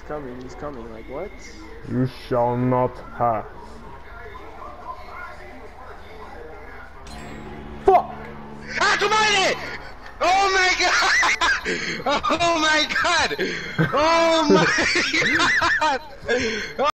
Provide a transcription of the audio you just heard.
he's coming, like what? You shall not have. Fuck! Atomine! Oh my god! Oh my god! Oh my god!